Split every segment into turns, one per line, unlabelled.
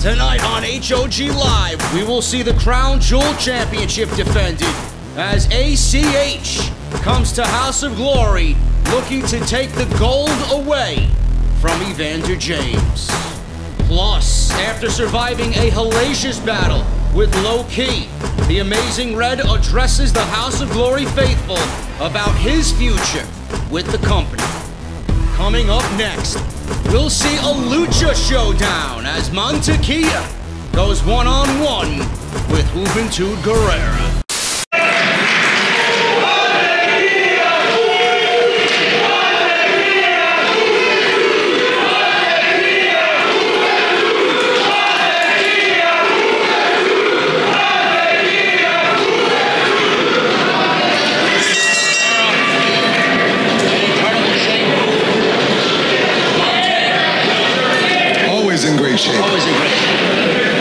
Tonight on HOG Live, we will see the Crown Jewel Championship defended as ACH comes to House of Glory looking to take the gold away from Evander James. Plus, after surviving a hellacious battle with Low Ki, the Amazing Red addresses the House of Glory faithful about his future with the company. Coming up next, we'll see a Lucha Showdown as Mantequilla goes one-on-one with Juventud Guerrera.
In great shape.
Always in great shape.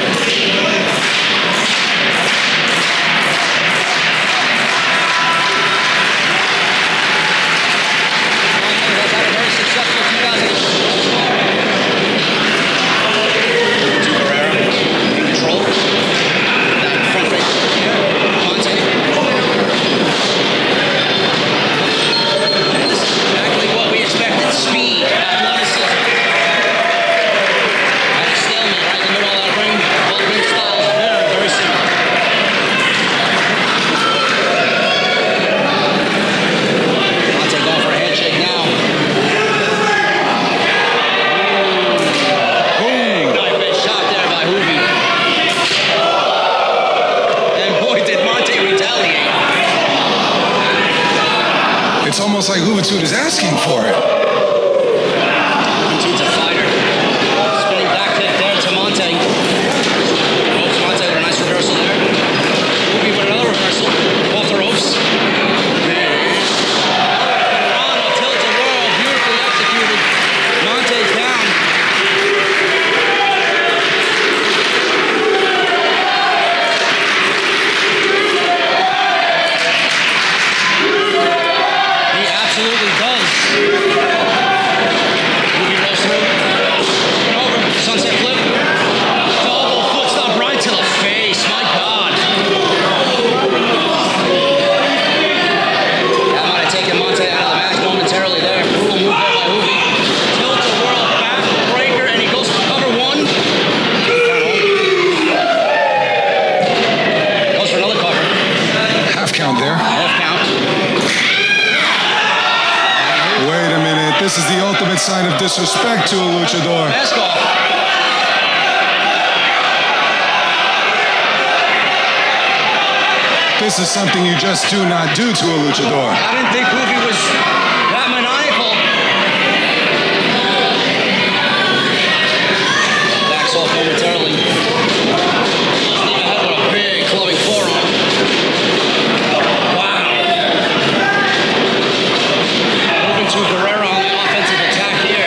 It's almost like Juventud is asking for it.
Juventud's a fighter. Spinning back kick there to Monte. Ropes Monte with a nice reversal there. Juvi with another reversal. Off the ropes. Toronto tilts a whirl. Beautifully executed. Monte's down. Absolutely does. Juvi rolls through. And over. Sunset flip. Double foot stomp right to the face. My God. That might have taken Monte out of the match momentarily there. Brutal move there by Juvi. Tilt the world back breaker, and he goes for cover one. Goes for another cover.
Half count there.
Half count.
Wait a minute. This is the ultimate sign of disrespect to a luchador.
Mask off.
This is something you just do not do to a luchador.
I didn't think Juvi was that maniacal. Backs off momentarily. Sneak ahead with a big clubbing forearm. Wow. Moving to Guerrero on the offensive attack here.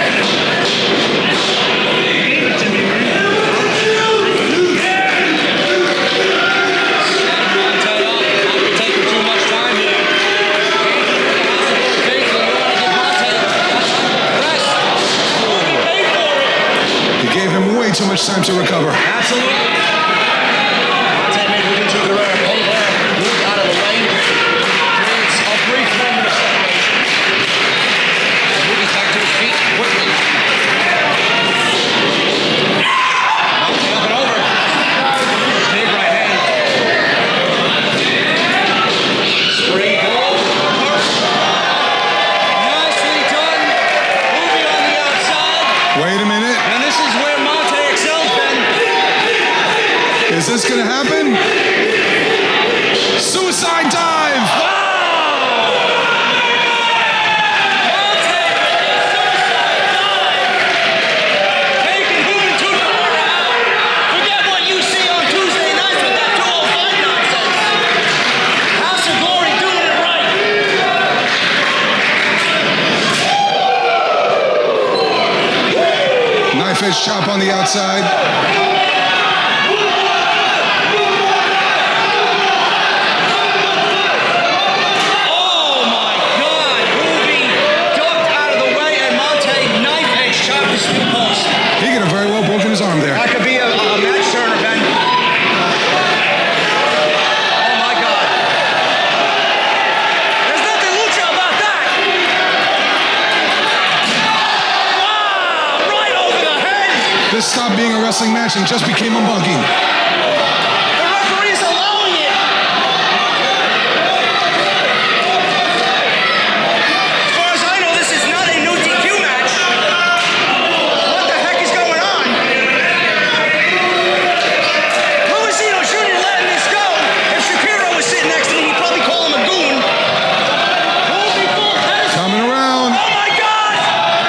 Too much time to recover.
Absolutely. Monte made Juventud Guerrera pay there. Moved out of the way. Creates a brief moment of separation. Juvi's back to his feet quickly. Monte up and over. Big right hand. Spring goal. Nicely done. Juvi on the outside.
Wait a minute.
And this is where Monte excels, Ben.
Is this going to happen? Suicide dive!
Wow! Monte, suicide dive! Taking Juventud Guerrera out. Forget what you see on Tuesday nights with that 205 nonsense. House of Glory doing it right.
Knife edge chop on the outside.
Oh my God! Juvi ducked out of the way, and Monte knife edge chopped his post.
He could have very well broken his arm there.
That could be a
This stopped being a wrestling match and just became a mugging.
The referee's allowing it. As far as I know, this is not a no DQ match. What the heck is going on? Louisino Jr. letting this go. If Shapiro was sitting next to me, he'd probably call him a goon.
Coming around.
Oh my God!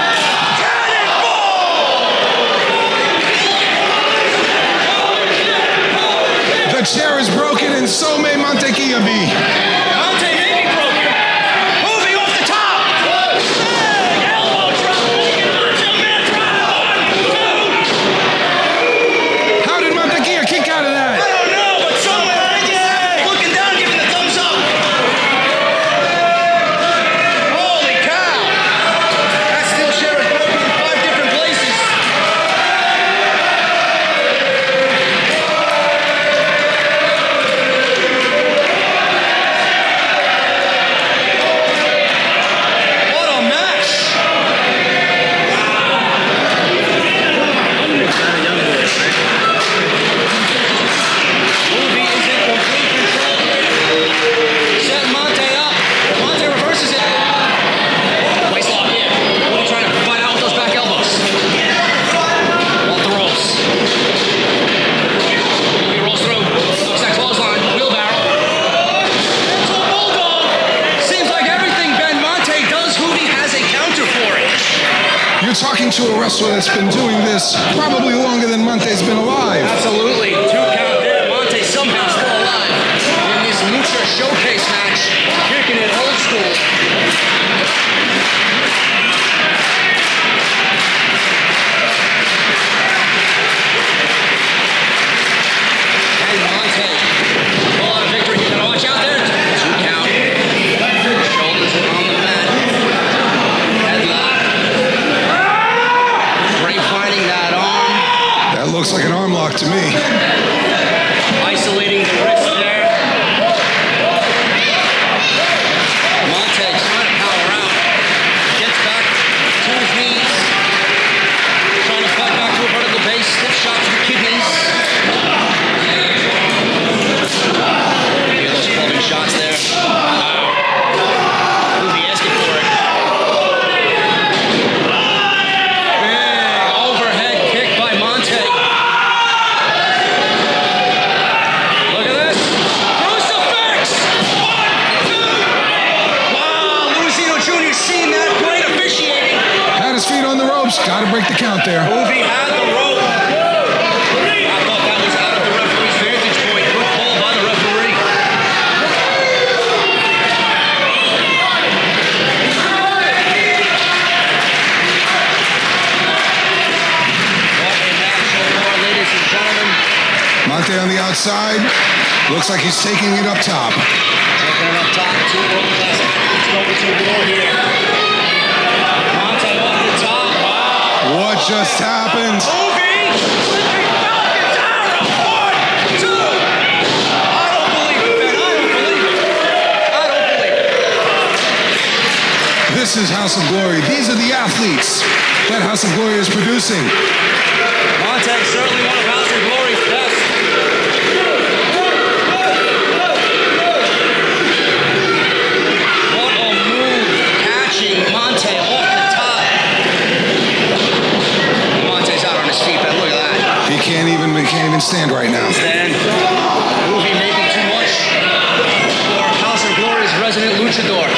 Cannonball!
The chair is broken and so may Montequilla be.
Monte may be broken. Moving off the top. Big elbow drop. Macho Man drop. 1, 2.
How did Montequilla kick out of that?
I don't know, but somewhere looking down, giving the thumbs up. Holy cow! That steel chair is broken in 5 different places. What a match! Movie is in complete control. Set Monte up. Monte reverses it. Waist lock in. What are you trying to find out with those back elbows? Off the ropes. He rolls through. Looks that clothesline. Wheelbarrow. It's a bulldog. Seems like everything Ben Monte does, Hoovy has a counter for it.
You're talking to a wrestler that's been doing this probably longer than Monte's been alive.
Absolutely. 2 count there. Monte somehow still alive in this Lucha Showcase match. Kicking it old school. And Monte pull out a victory. You gotta watch out there. 2 count. Shoulders on the mat. Headlock. Bray finding that arm.
That looks like an arm lock to me.
Isolating the wrist there. Monte trying to power out. Gets back to his knees. Trying to fight back to a vertical base. Stiff shot to the kidneys. Hear those clubbing shots there. Wow. Who's he asking for it? Big overhead kick by Monte. Look at this. Crucifix! 1, 2. Wow, Louisino Jr. seeing that. Great officiating.
Had his feet on the ropes. Got to break the count there.
Hoovy had the rope. I thought that was out of the referee's vantage point. Good call by the referee. What a match so far, ladies and gentlemen.
Monte on the outside. Looks like he's taking it up top.
Taking it up top. 2 world-class athletes going to war here. Monte off the top. Wow.
What just happened?
Hoovy! Flipping Falcons arrow. 1, 2. I don't believe it, Ben. I don't believe it. I don't believe it.
This is House of Glory. These are the athletes that House of Glory is producing.
Monte certainly one of House of Glory's best. What a move, catching Monte off the top. Monte's out on his feet, Ben. Look at that.
He can't even stand right now.
Stand. Movie may be too much for House of Glory's resident luchador.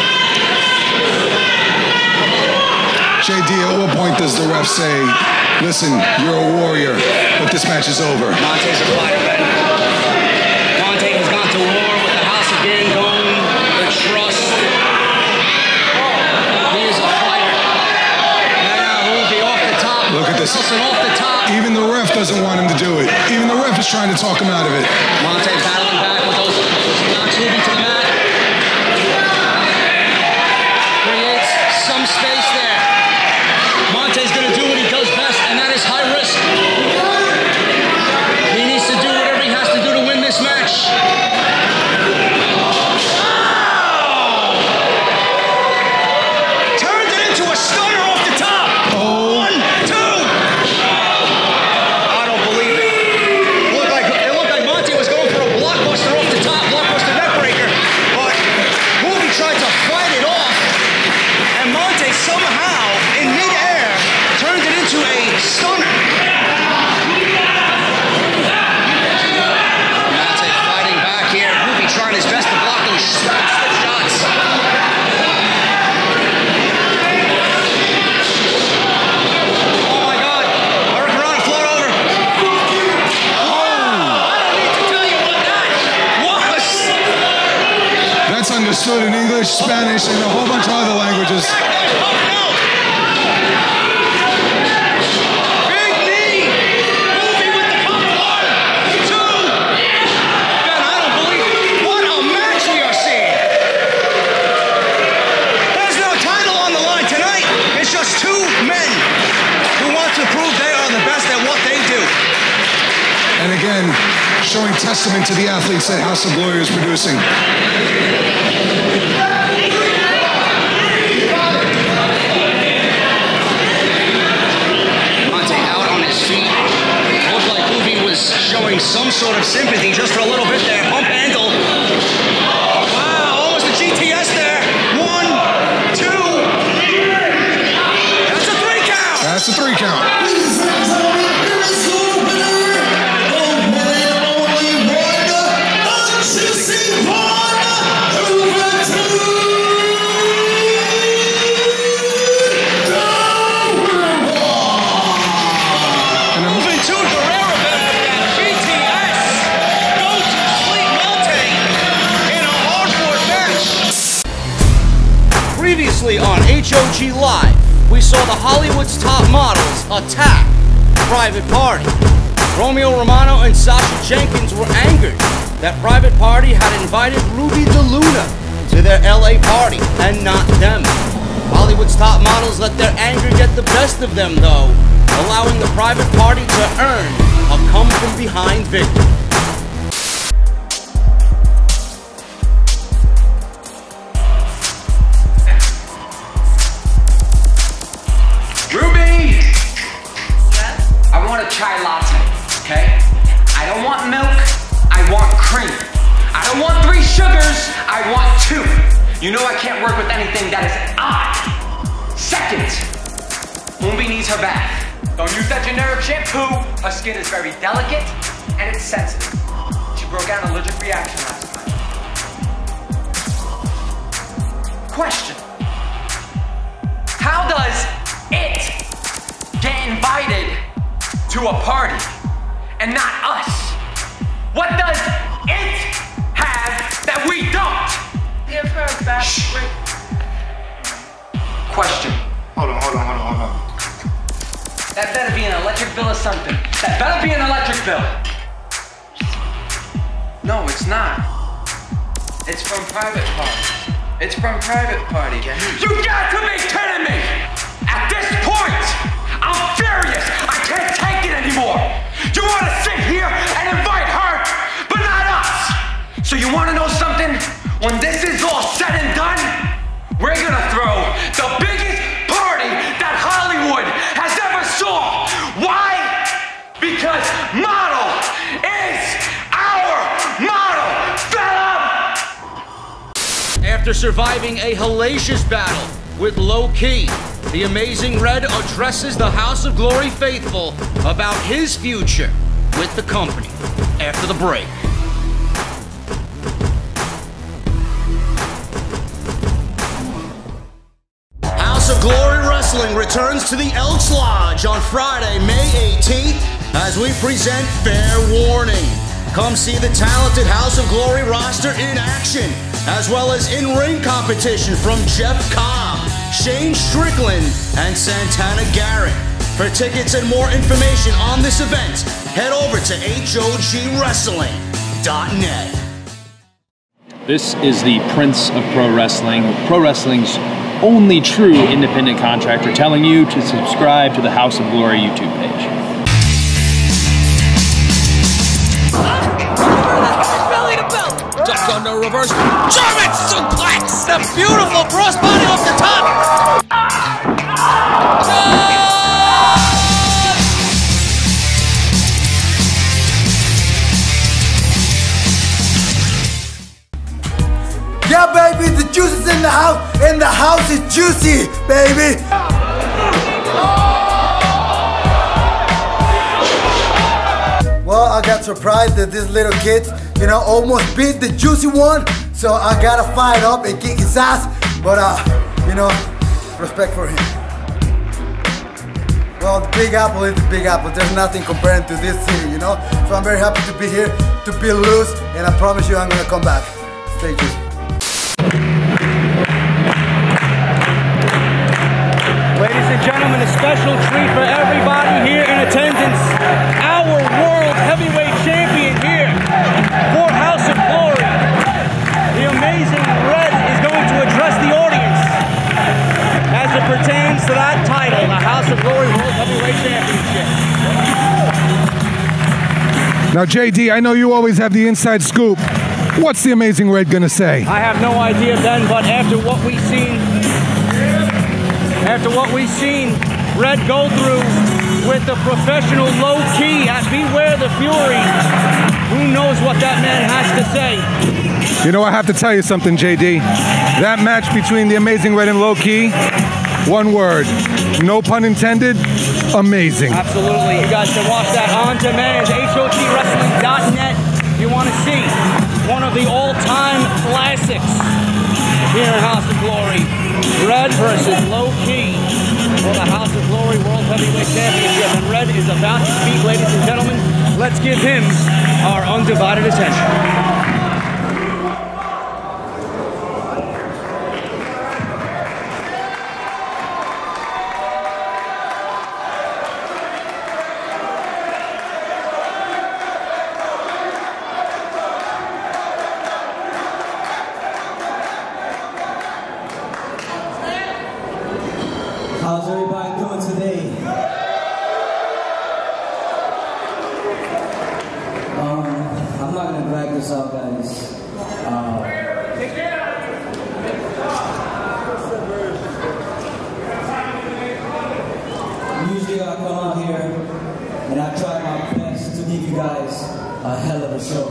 JD, at what point does the ref say, listen, you're a warrior, but this match is over?
Monte's a fighter, Ben. Monte has gone to war with the House of Gangone, the Trust. He is a fighter. Now he'll be off the top.
Look at this.
Wilson off the top.
Even the ref doesn't want him to do it. Even the ref is trying to talk him out of it.
Monte battling back with those knocks moving to the mat. Creates some space there. Monte's going to do what he does best, and that is high risk. He needs to do whatever he has to do to win this match. Turned it into a stunner off the top. 1, 2.
It's understood in English, Spanish, and a whole bunch of other languages.
And again, showing testament to the athletes that House of Glory is producing. Monte out on his feet. Looked like Luby was showing some sort of sympathy just for a little bit there. Pump handle. Wow, almost a GTS there. 1, 2. That's a 3 count. That's a 3 count. Previously on HOG Live, we saw the Hollywood's top models attack Private Party. Romeo Romano and Sasha Jenkins were angered that Private Party had invited Ruby DeLuna to their LA party and not them. Hollywood's top models let their anger get the best of them though, allowing the Private Party to earn a come-from-behind victory.
Chai latte, okay? I don't want milk, I want cream. I don't want 3 sugars, I want 2. You know I can't work with anything that is odd. Second, Umbi needs her bath. Don't use that generic shampoo. Her skin is very delicate and it's sensitive. She broke out an allergic reaction last night. Question. How does it get invited to a party and not us? What does it have that we don't? Give her a back break. Question. Hold on. That better be an electric bill or something. That better be an electric bill. No, it's not. It's from Private Party. It's from Private Party. You got to be kidding me! At this point, I'm furious. I can't take it anymore. You want to sit here and invite her, but not us. So you want to know something? When this is all said and done, we're gonna throw the biggest party that Hollywood has ever saw. Why? Because model is our model, fella!
After surviving a hellacious battle with Low Key, the Amazing Red addresses the House of Glory faithful about his future with the company after the break. House of Glory Wrestling returns to the Elks Lodge on Friday, May 18th as we present Fair Warning. Come see the talented House of Glory roster in action, as well as in-ring competition from Jeff Cobb, Shane Strickland, and Santana Garrett. For tickets and more information on this event, head over to HOGWrestling.net.
This is the Prince of Pro Wrestling, Pro Wrestling's only true independent contractor, telling you to subscribe to the House of Glory YouTube page.
Belly to belt. Duck under reverse. German suplex. The beautiful crossbody off the top.
Yeah, baby, the juice is in the house, and the house is juicy, baby. Well, I got surprised that these little kids, almost beat the juicy one, so I gotta fire up and kick his ass, but, respect for him. Well, the Big Apple is the Big Apple. There's nothing comparing to this city, So I'm very happy to be here, to be loose, and I promise you I'm gonna come back. Stay tuned.
Ladies and gentlemen, a special treat for everybody here in attendance. Our World Heavyweight Champion here for House of Glory. The amazing Red is going to address the audience as it pertains to that title, the House of Glory World Heavyweight Championship.
Now, JD, I know you always have the inside scoop. What's the Amazing Red gonna say?
I have no idea, Ben, but after what we've seen Red go through with the professional low key at Beware the Fury, who knows what that man has to say.
You know, I have to tell you something, JD. That match between the Amazing Red and Low Key, one word, no pun intended, amazing.
Absolutely. You guys can watch that on demand, HOTWrestling.net. You want to see one of the all-time classics here in House of Glory. Red versus Low Key for the House of Glory World Heavyweight Championship. And Red is about to speak, ladies and gentlemen. Let's give him our undivided attention.
How's everybody doing today? I'm not gonna drag this out, guys. Usually I come out here and I try my best to give you guys a hell of a show.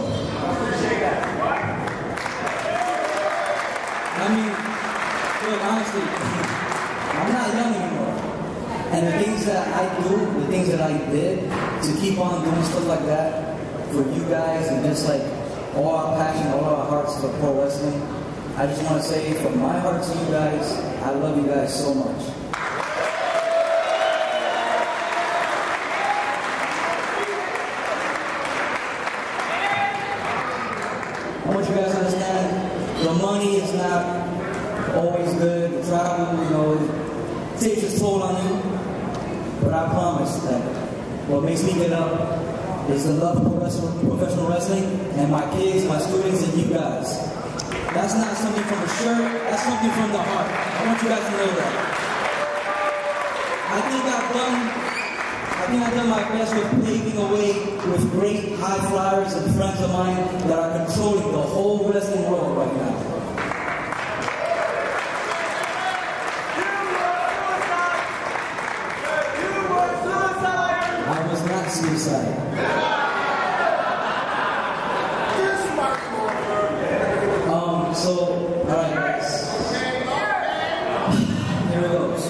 I mean, look, honestly, I'm not young anymore. And the things that I do, the things that I did to keep on doing stuff like that for you guys and just like all our passion, all our hearts for pro wrestling, I just want to say from my heart to you guys, I love you guys so much. I want you guys to understand, the money is not always good, the travel, you know, it takes its toll on you. But I promise that what makes me get up is the love for professional wrestling and my kids, my students, and you guys. That's not something from the shirt, that's something from the heart. I want you guys to know that. I think I've done my best with paving a way with great high flyers and friends of mine that are controlling the whole wrestling world right now. Suicide. So, alright guys. Here it goes.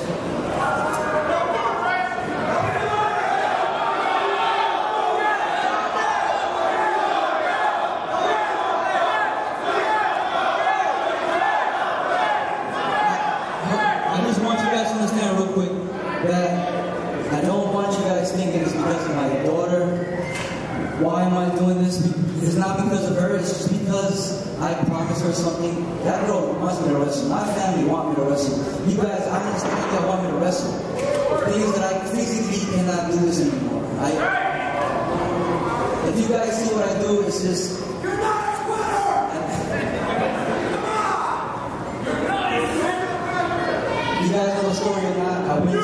I just want you guys to understand real quick that I don't want you guys thinking it's because of my daughter. Why am I doing this? It's not because of her, it's just because I promised her something. That girl wants me to wrestle. My family want me to wrestle. You guys, I understand that want me to wrestle. The thing is that I physically cannot do this anymore. If you guys see what I do, it's just... You're not a quitter! You guys know the story or not? I went to...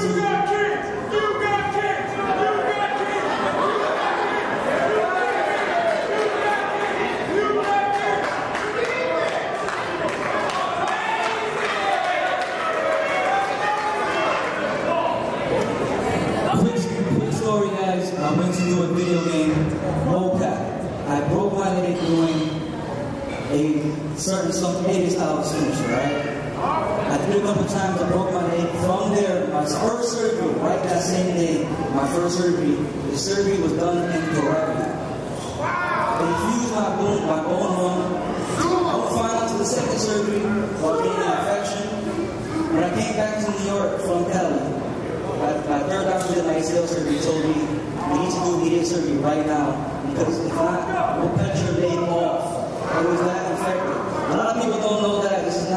I went to do a video game, mocap. I broke my leg doing a certain some 80s style signature, right? I did a couple times, I broke my leg. From there, my first surgery, right that same day, my first surgery, the surgery was done incorrectly. They fused my bone wrong. I was fine until the second surgery, while getting an infection. When I came back to New York from Cali, my third doctor did my ACL surgery, told me, we need to do immediate surgery right now, because if not, we'll cut your leg off. It was that infected. A lot of people don't know that. This is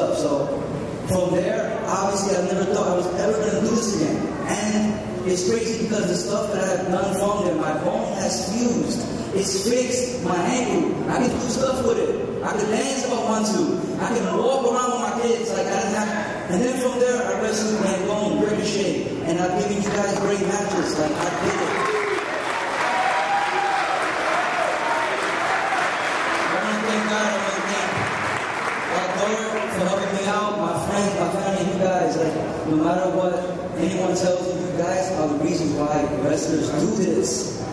stuff. So from there, obviously I never thought I was ever going to do this again. And it's crazy because the stuff that I've done from there, my bone has fused. It's fixed, my ankle. I can do stuff with it. I can dance if I want to. I can walk around with my kids like I didn't have. And then from there, I wrestled Gangone, Ricochet, and I've given you guys great matches. Like I did it. I want to thank God. I want to thank God for helping me out. My friends, my family, you guys. Like no matter what anyone tells you, you guys are the reason why wrestlers do this.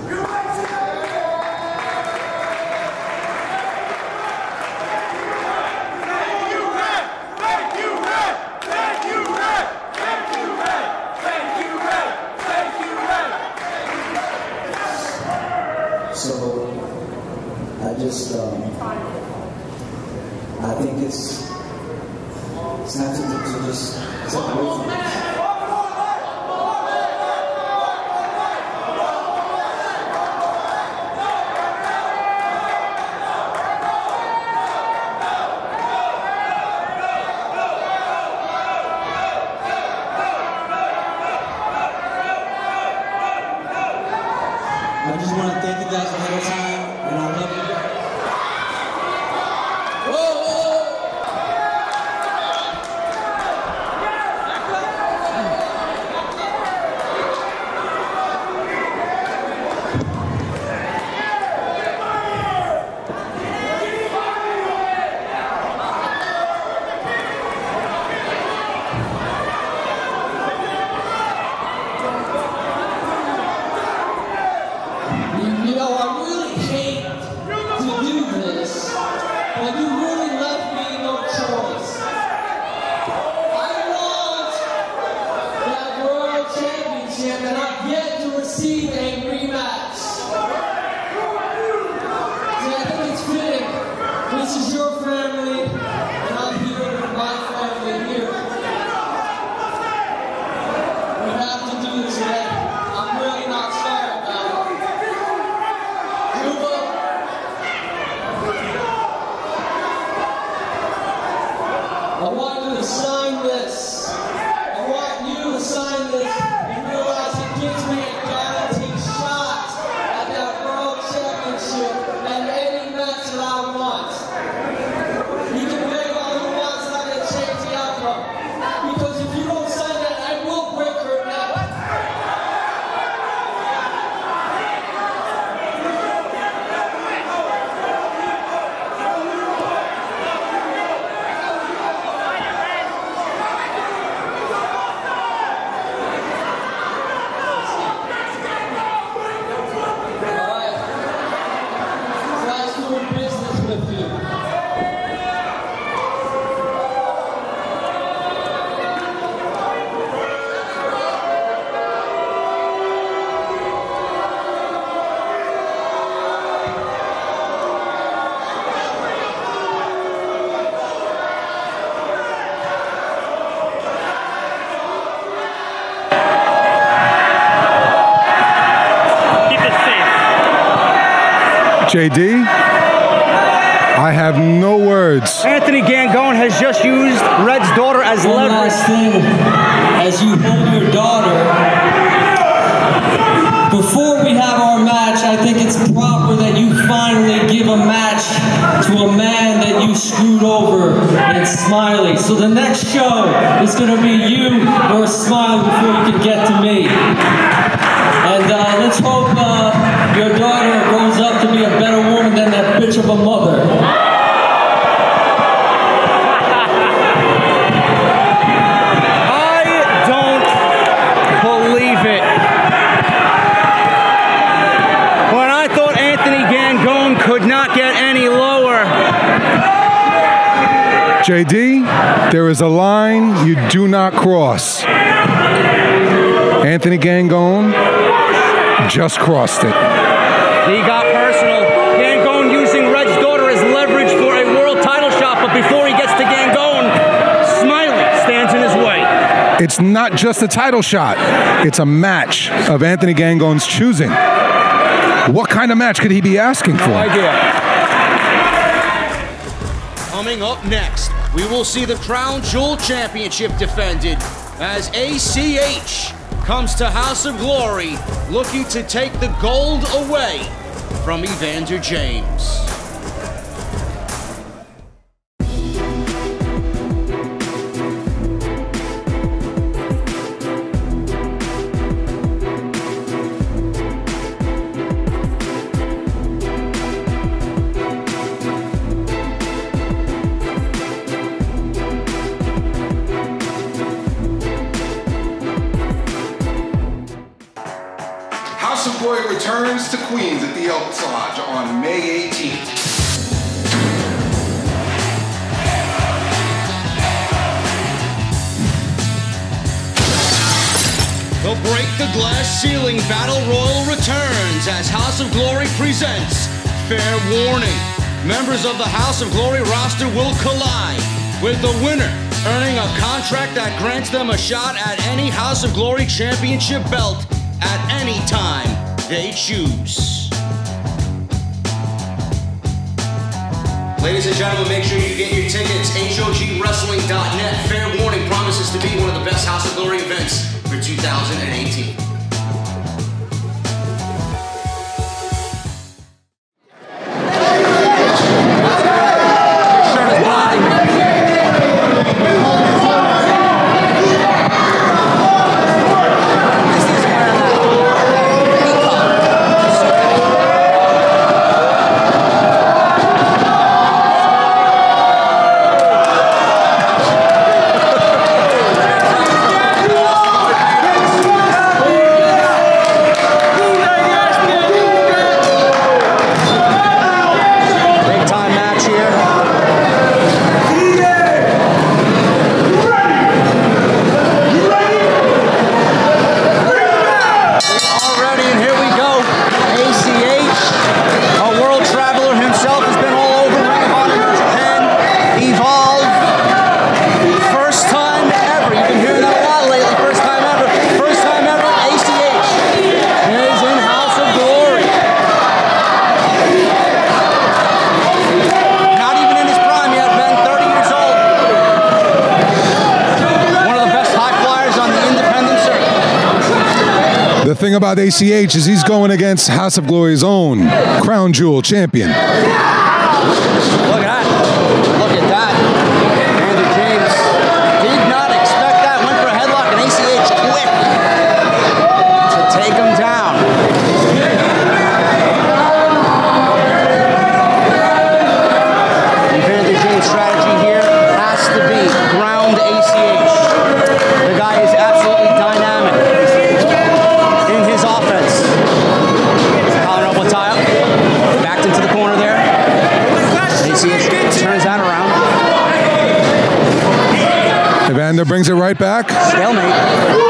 So, I just, I think it's time to just step away from it. I just want to thank you guys ahead of time, and I love you guys.
You know, I really hate to do this, but you really left me no choice. I want that World Championship, and I've yet to receive a rematch. See, I think it's fitting. This is your family, and I'm here with my family here. We have to do this today. I'm really not sorry about it. I want you to sign this. I want you to sign this and realize it gives me a guaranteed shot at that World Championship and any match that I want. You can beg all you want, it's not going to change the outcome. Because if you don't sign that, I will break her neck.
JD, I have no words.
Anthony Gangone has just used Red's daughter as leverage.
One last thing, as you hold your daughter, before we have our match, I think it's proper that you finally give a match to a man that you screwed over in Smiley. So the next show is going to be you versus Smiley before you can get to me. And let's hope your daughter grows up to be a better woman than that bitch of a mother.
I don't believe it. When I thought Anthony Gangone could not get any lower.
JD, there is a line you do not cross. Anthony Gangone just crossed it.
He got personal. Gangone using Red's daughter as leverage for a world title shot, but before he gets to Gangone, Smiley stands in his way.
It's not just a title shot. It's a match of Anthony Gangone's choosing. What kind of match could he be asking for?
No idea.
Coming up next, we will see the Crown Jewel Championship defended as ACH comes to House of Glory looking to take the gold away from Evander James.
House of Glory returns to Queens at the Elks Lodge on May 18th.
The Break the Glass Ceiling Battle Royal returns as House of Glory presents Fair Warning. Members of the House of Glory roster will collide, with the winner earning a contract that grants them a shot at any House of Glory championship belt at any time they choose. Ladies and gentlemen, make sure you get your tickets. HOGWrestling.net. Fair Warning promises to be one of the best House of Glory events for 2018.
The thing about ACH is he's going against House of Glory's own Crown Jewel champion.
Look at that. Look at that. Evander James did not expect that. Went for a headlock and ACH quick to take him down. Evander James' strategy here has to be ground ACH. The guy is absolutely dynamic in his offense. Collar up with tie up. Backed into the corner there. ACH turns that around.
Evander brings it right back.
Stalemate.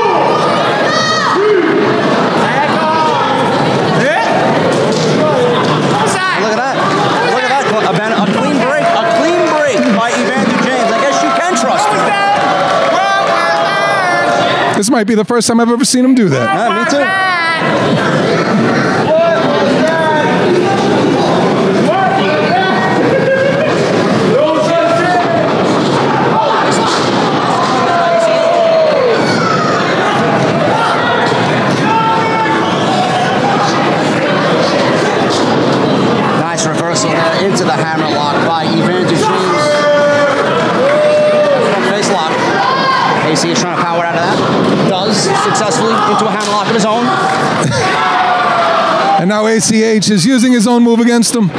Look at that. Look at that. A clean break. A clean break by Evander James. I guess you can trust him.
This might be the first time I've ever seen him do that.
Yeah, me too. Nice reversal there into the hammerlock by Evander James. Front face lock. AC is trying to power out of that. Does successfully into a hammerlock of his own.
And now ACH is using his own move against him.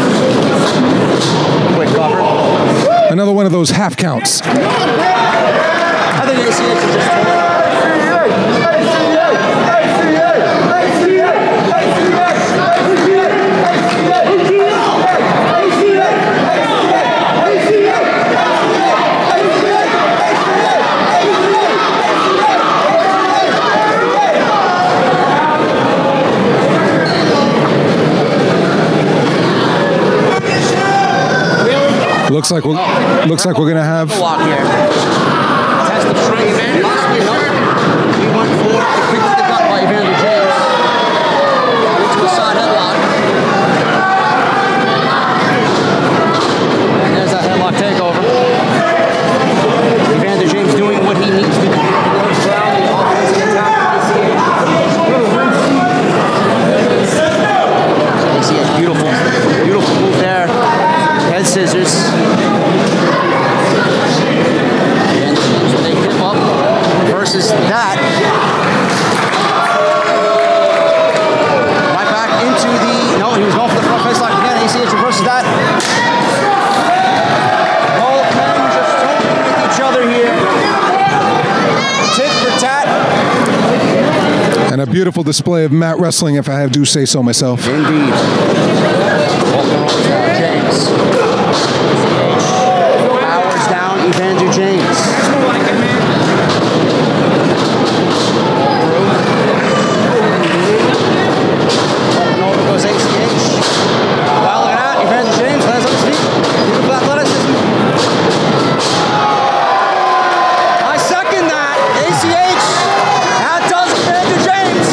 Quick cover.
Another one of those half counts.
I think ACH is just
Looks like we're gonna have
lock here. Test of strength. Evander. He went for a kick to the gut by Evander James. Into a side headlock. And there's that headlock takeover. reverses that. Right back into the, no, he was going for the front face lock again. ACH reverses that. Both men just talking with each other here. Tit for tat.
And a beautiful display of mat wrestling, if I do say so myself.
Indeed. Walking over to James. Powers down Evander James. Walking over goes ACH. Wow, look at that. Evander James lands on his feet. Beautiful athleticism. I second that. ACH. That does Evander James.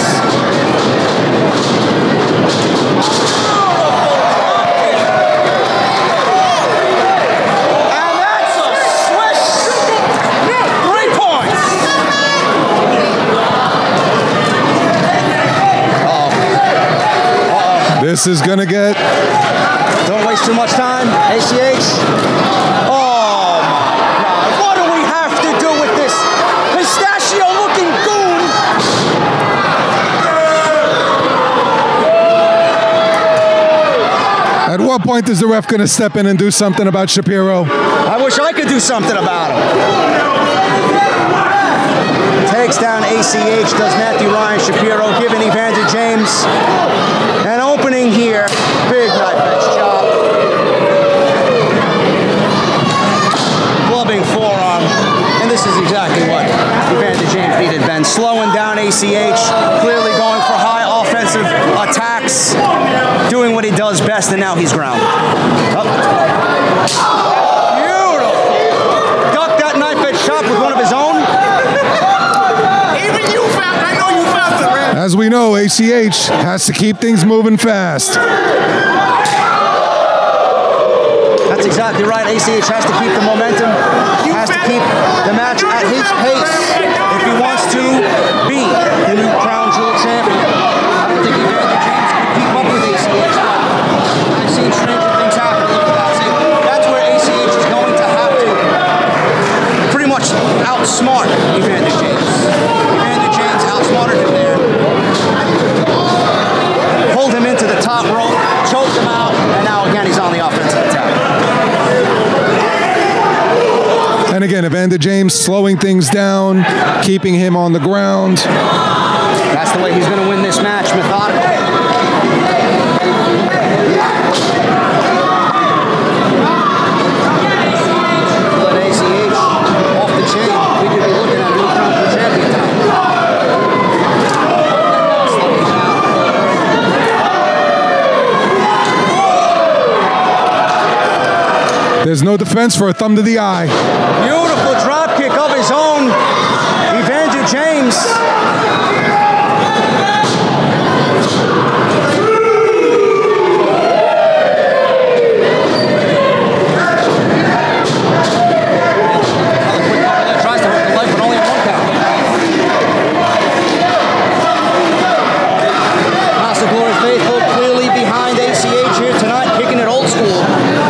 And that's a swish. 3 points.
This is gonna get.
Don't waste too much time. ACH. Oh my God. What do we have to do with this pistachio looking goon?
At what point is the ref gonna step in and do something about Shapiro?
I wish I could do something about him. Takes down ACH, does Matthew Ryan Shapiro, giving Evander James an opening here. Big knife edge chop. Clubbing forearm. And this is exactly what Evander James needed, Ben. Slowing down ACH, clearly going for high offensive attacks, doing what he does best, and now he's grounded. Up. Beautiful. Ducked that knife edge chop with one of his own. Even you felt, I know you felt it, man.
As we know, ACH has to keep things moving fast.
That's exactly right. ACH has to keep the momentum, has to keep the match at his pace if he wants to be the new Crown Jewel champion. I don't think Evander James can keep up with ACH, but I've seen stranger things happen. That's where ACH is going to have to pretty much outsmart Evander James. Evander James outsmarted him there. Pulled him into the top rope, choked him out, and now again he's on the offensive attack.
And again, Evander James slowing things down, keeping him on the ground.
That's the way he's going to win this match, methodically. Let ACH off the chain. We could be looking at a new Crown Jewel champion tonight.
There's no defense for a thumb to the eye.
Beautiful drop kick of his own, Evander James. Tries to hook the leg, but only a 1 count. House of Glory faithful clearly behind ACH here tonight, kicking it old school.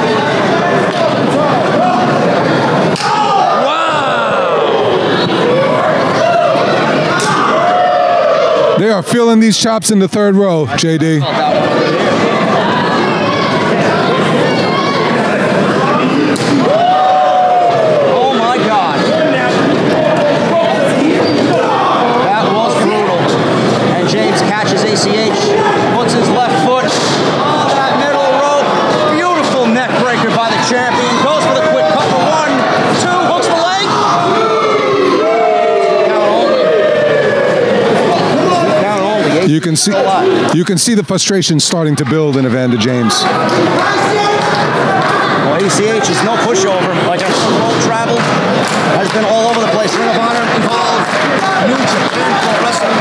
They are feeling these chops in the third row, JD.
Oh my God. That was brutal. And James catches ACH, puts his left foot on that middle rope. Beautiful neck breaker by the champion. Goes for the quick cover. 1, 2, hooks the leg.
You can see the frustration starting to build in Evander James.
Well, ACH is no pushover. Like I said, road travel has been all over the place. Ring of Honor involved, New Japan Pro Wrestling,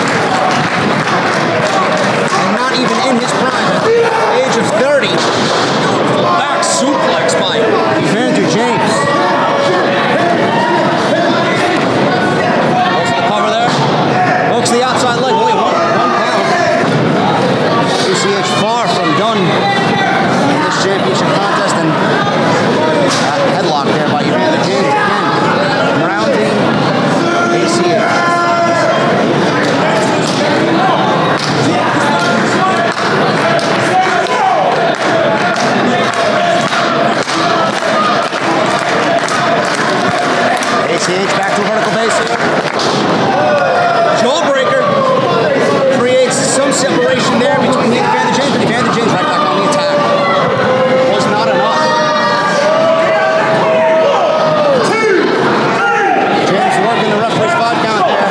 and not even in his prime, age of 30. Beautiful back suplex by Evander James. Goes for the cover there. Hooks the outside leg. Only one count. ACH far from done in this championship contest, and headlock there by Evander James again, grounding ACH. ACH back to a vertical base. Jawbreaker creates some separation there between the Evander James, but Evander James right back on the attack. Was not enough. James working the referee's 5 count there.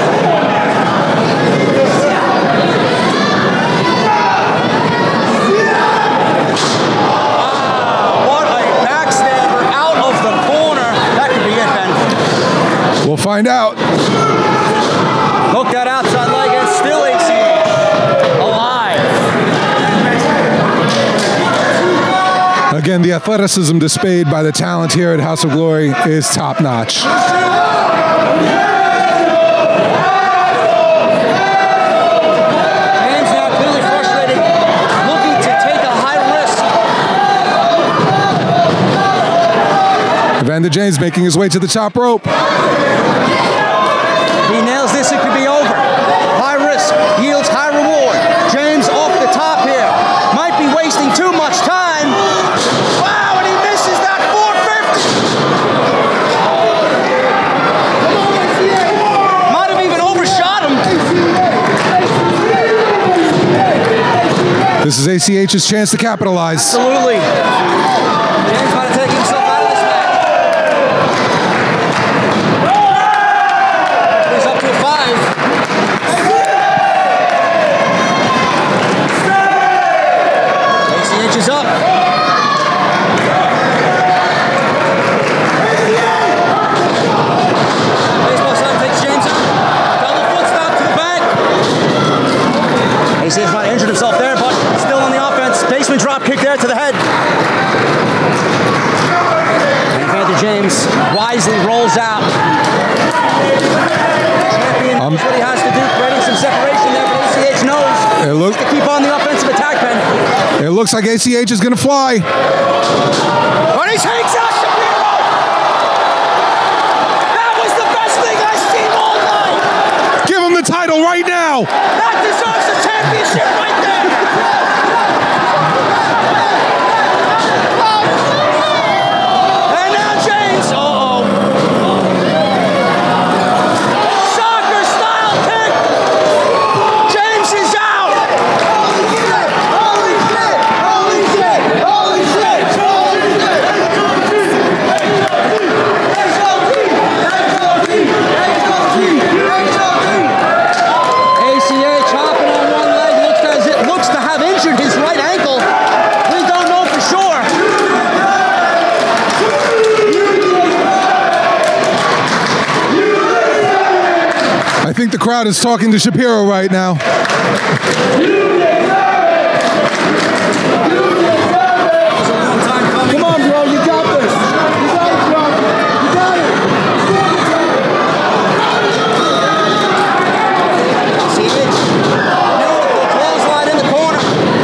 We'll find out.
Hook that outside leg and still ACH alive.
Again, the athleticism displayed by the talent here at House of Glory is top notch.
James now clearly frustrated, looking to take a high risk.
Evander James making his way to the top rope.
He nails this, it could be over. High risk, yields high reward. James off the top here. Might be wasting too much time. Wow, and he misses that 450. Might have even overshot him.
This is ACH's chance to capitalize.
Absolutely. James might have taken himself out of this match. He's up to a 5. ACH is up. Baseball side takes James up. Double foot stop to the back. ACH might have injured himself there, but still on the offense. Basement drop kick there to the head. And Evander James wisely rolls out. Champion knows what he has to do, creating some separation there, but ACH knows to keep on the offensive attack, Ben.
It looks like ACH is going to fly.
But he takes out Shapiro! That was the best thing I've seen all night!
Give him the title right now!
That deserves a championship right there! And now James, soccer style kick! James is out! Holy shit! Holy shit! Holy shit! Holy ACH hopping on one leg, looks to have injured his right ankle. We don't know for sure.
I think the crowd is talking to Shapiro right now.
Come on, bro, you got this. You got it, bro. You got it. See it? Beautiful clothesline in the corner.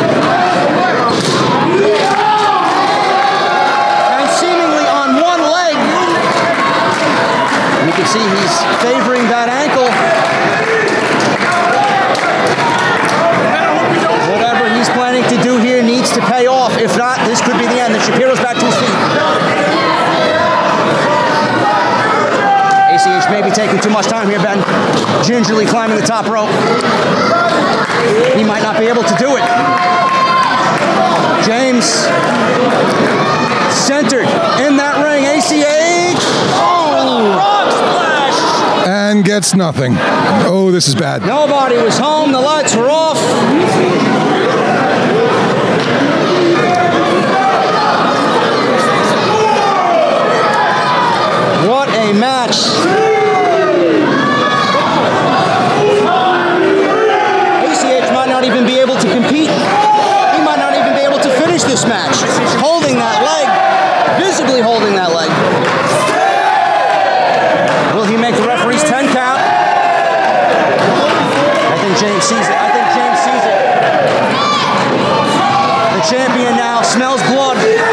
And seemingly on one leg. You can see he's favoring that ankle. Whatever he's planning to do here needs to pay off. If not, this could be the end. And Shapiro's back to his feet. ACH may be taking too much time here, Ben. Gingerly climbing the top rope. He might not be able to do it. James centered in that ring. ACH. Oh! Frog splash!
And gets nothing. Oh, this is bad.
Nobody was home. The lights were off. What a match. ACH might not even be able to compete. He might not even be able to finish this match. Holding that leg. Visibly holding that leg. Will he make the referee's 10 count? I think James sees it. I think James sees it. The champion now smells blood.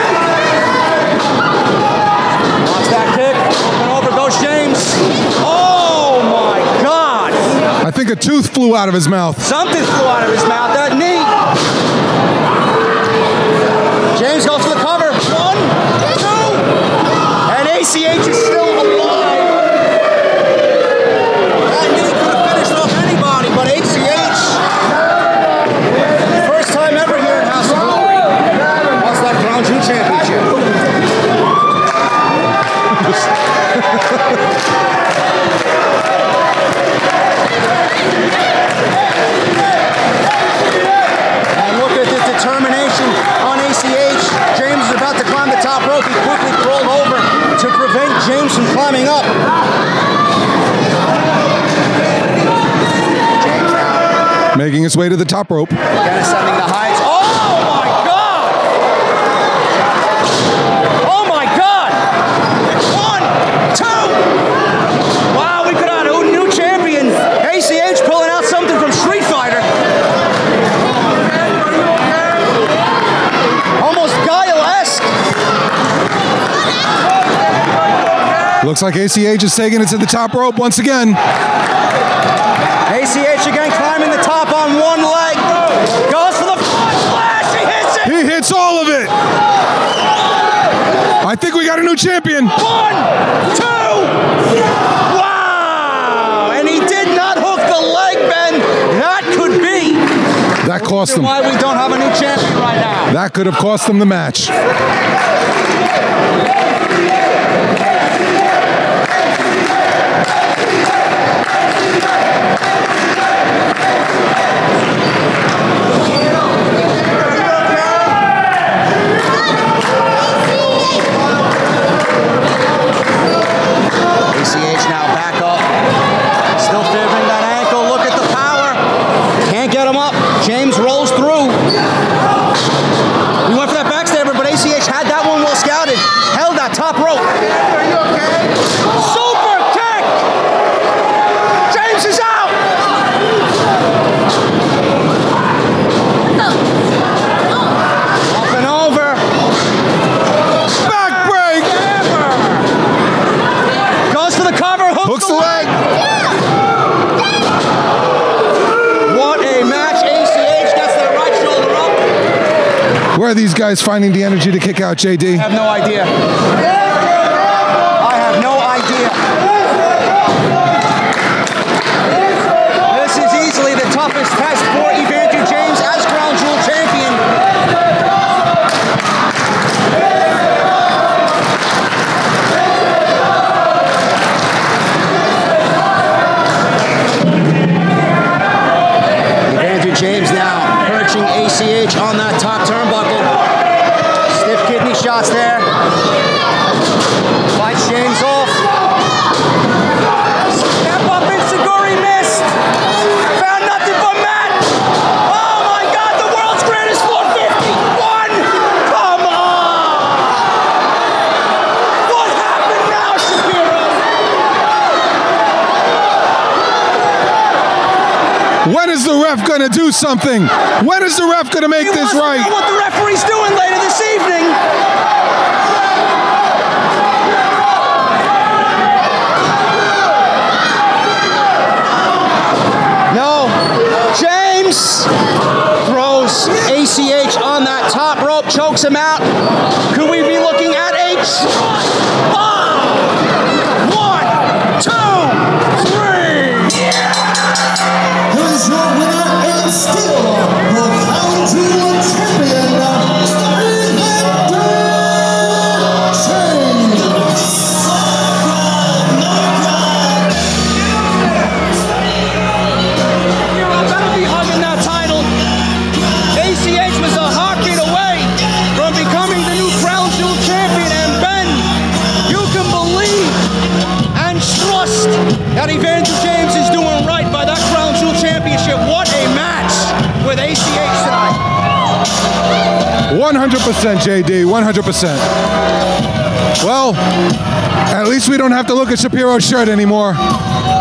Watch that kick. And over goes James. Oh my God.
I think a tooth flew out of his mouth.
Something flew out of his mouth. That knee. James goes for the cover. 1, 2. And ACH is still alive. to prevent James from climbing up. James now
making his way to the top rope.
Dennis sending the heights. Oh my God! Oh my God! 1, 2! Wow, we could have a new champion. ACH pulling out something from Street Fighter. Almost Guile-esque.
Looks like ACH is taking it to the top rope once again.
ACH again climbing the top on one leg. Goes for the front splash. He hits it.
He hits all of it. I think we got a new champion.
1, 2. Wow. And he did not hook the leg bend. That could be.
That cost him.
Why we don't have a new champion right now.
That could have cost him the match.
ACH now back up. Still favoring that ankle. Look at the power. Can't get him up. James rolls through. He went for that backstabber, but ACH had that one well scouted. Held that top rope. Super kick! James is out! Up and over.
Back break!
Goes for the cover.
Hooks the leg.
What a match. ACH gets that right shoulder up.
Where are these guys finding the energy to kick out, JD?
I have no idea. I have no idea. This is easily the toughest test for Evander James as Crown Jewel champion. Evander James now perching ACH on that top turnbuckle. Stiff kidney shots there. Fights James off. Step up Insaguri missed. Found nothing but mat. Oh my God, the world's greatest 151. Come on. What happened now, Shapiro?
When is the ref gonna do something? When is the ref gonna make this right?
Know what the referee's doing later this evening. No. James throws ACH on that top rope, chokes him out. Could we be looking at a trot bomb? 1, 2, 3.
Here's your winner and still the Crown Jewel champion, Evander James.
Better be hugging that title. ACH was a heartbeat away from becoming the new Crown Jewel champion, and Ben, you can believe and trust that Evander James is doing right by that Crown Jewel championship. What a match with ACH tonight.
100% JD, 100%. Well, at least we don't have to look at Shapiro's shirt anymore.